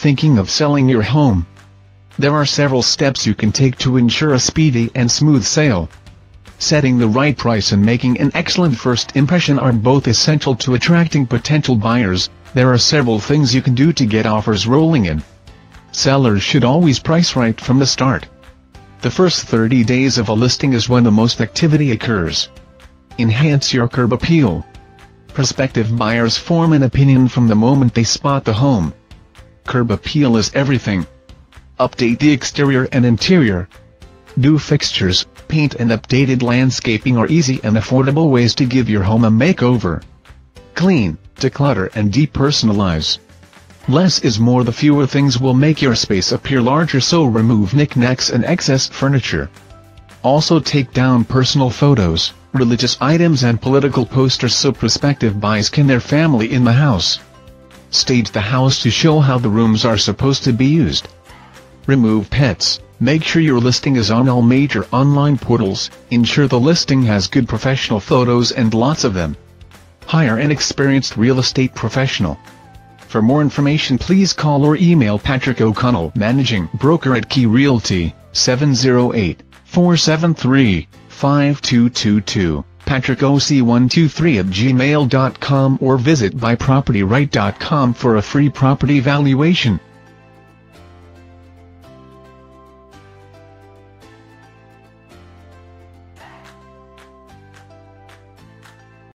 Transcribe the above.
thinking of selling your home? There are several steps you can take to ensure a speedy and smooth sale. Setting the right price and making an excellent first impression are both essential to attracting potential buyers. There are several things you can do to get offers rolling in. Sellers should always price right from the start. The first 30 days of a listing is when the most activity occurs. Enhance your curb appeal. Prospective buyers form an opinion from the moment they spot the home. Curb appeal is everything. Update the exterior and interior. New fixtures, paint and updated landscaping are easy and affordable ways to give your home a makeover. Clean, declutter and depersonalize. Less is more. The fewer things will make your space appear larger, so remove knickknacks and excess furniture. Also take down personal photos, religious items and political posters so prospective buyers can their family in the house. Stage the house to show how the rooms are supposed to be used. Remove pets. Make sure your listing is on all major online portals. Ensure the listing has good professional photos and lots of them. Hire an experienced real estate professional. For more information, please call or email Patrick O'Connell, Managing Broker at Key Realty, 708-473-5222, patrickoc123@gmail.com, or visit buypropertyright.com for a free property valuation.